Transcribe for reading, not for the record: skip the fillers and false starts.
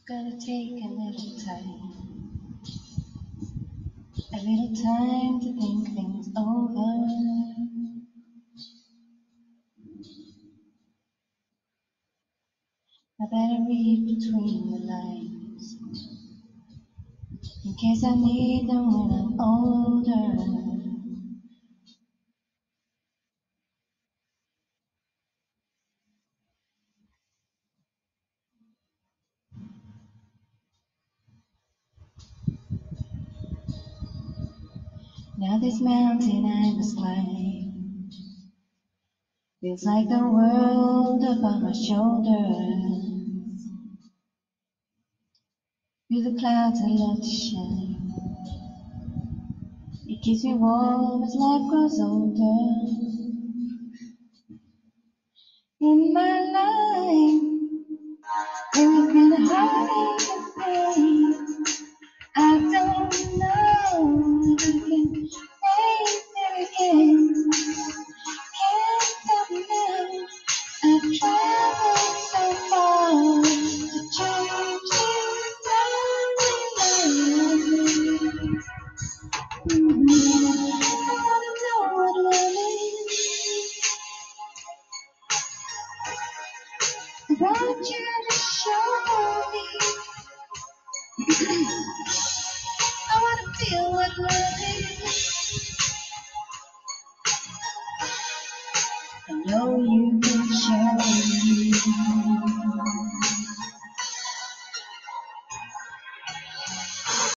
Gotta take a little time to think things over. I better read between the lines, in case I need them when I'm older. Now this mountain I must climb feels like the world up on my shoulders. Through the clouds I love to shine. It keeps me warm as life grows older. In my life, there has been a heartache and pain. I don't know if I can face it again. Can't stop now. I've traveled so far to change things down in life. I wanna know what love is. I want you to show me. I wanna feel what love is. I know you can show me.